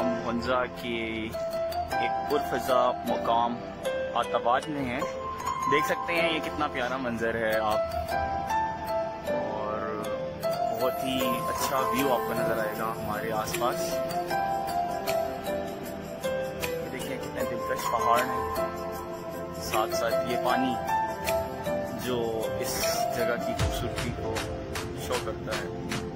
हम हुंजा के एक पुरफ़ज़ा मुकाम आताबाद में हैं। देख सकते हैं ये कितना प्यारा मंज़र है आप, और बहुत ही अच्छा व्यू आपको नज़र आएगा हमारे आसपास। देखिए कितने दिलकश पहाड़ हैं, साथ साथ ये पानी जो इस जगह की खूबसूरती को शो करता है।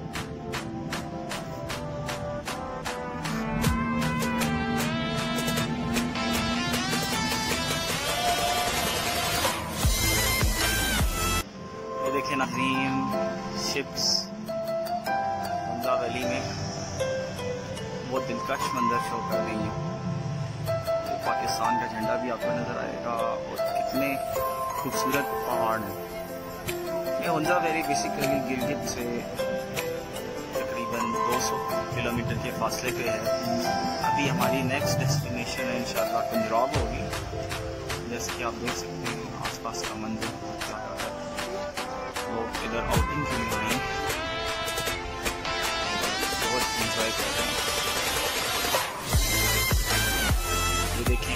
ये देखिए नाज़रीन, शिप्स हुंजा वैली में बहुत दिलकश मंजर शो कर रही हैं। तो पाकिस्तान का झंडा भी आपको नज़र आएगा और कितने खूबसूरत पहाड़ हैं। ये हुंजा वैली बेसिकली गिलगित से तकरीबन 200 किलोमीटर के फासले पे है। अभी हमारी नेक्स्ट डेस्टिनेशन है इंशाअल्लाह पंजाब होगी। जैसे कि आप देख सकते हैं आसपास का मंजर लोग इधर आउटिंग के लिए आए, बहुत इंजॉय कर रहे हैं। ये देखें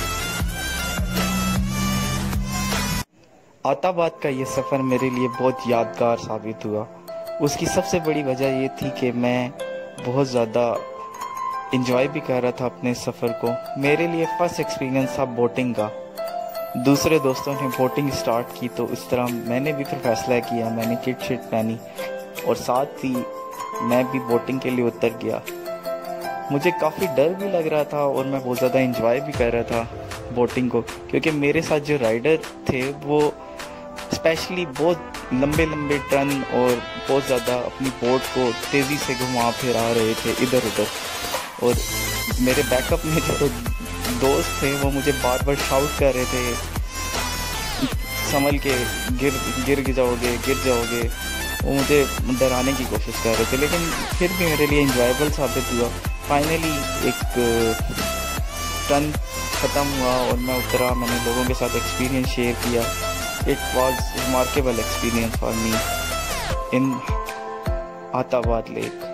आताबाद का ये सफ़र मेरे लिए बहुत यादगार साबित हुआ। उसकी सबसे बड़ी वजह ये थी कि मैं बहुत ज़्यादा इंजॉय भी कर रहा था अपने सफ़र को। मेरे लिए फ़र्स्ट एक्सपीरियंस था बोटिंग का। दूसरे दोस्तों ने बोटिंग स्टार्ट की तो इस तरह मैंने भी फिर फैसला किया, मैंने किट शिट पहनी और साथ ही मैं भी बोटिंग के लिए उतर गया। मुझे काफ़ी डर भी लग रहा था और मैं बहुत ज़्यादा इंजॉय भी कर रहा था बोटिंग को, क्योंकि मेरे साथ जो राइडर थे वो स्पेशली बहुत लंबे लंबे टर्न और बहुत ज़्यादा अपनी बोट को तेज़ी से घुमा फिरा रहे थे इधर उधर। और मेरे बैकअप में जो दोस्त थे वो मुझे बार बार शाउट कर रहे थे, संभल के गिर जाओगे। वो मुझे डराने की कोशिश कर रहे थे, लेकिन फिर भी मेरे लिए इंजॉयबल साबित हुआ। फाइनली एक टर्न ख़त्म हुआ और मैं उतरा, मैंने लोगों के साथ एक्सपीरियंस शेयर किया। It was remarkable experience for me in Attabad lake.